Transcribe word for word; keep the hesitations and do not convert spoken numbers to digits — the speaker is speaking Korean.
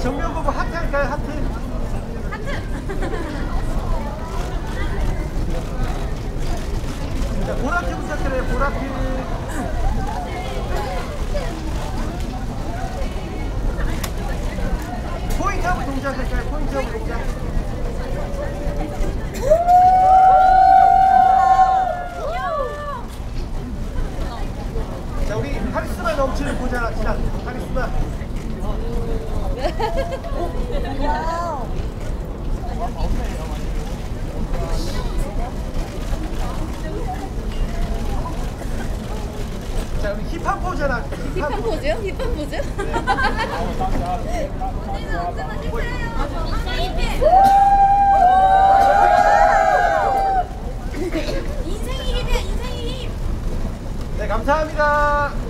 정면 보고 하트 할까요? 하트. 하트. 자, 보라트 부탁드려요. 보라트. 포인트하고 동작할까요? 포인트하고 동작. 자, 우리 카리스마 넘치는 보자. 자, 카리스마. 자, 우리 힙합 포즈나. 힙합 포즈요? 힙합 포즈? 언니는 언제나 힙해요. 인생이 힙이야, 인생이 힙. 네, 감사합니다.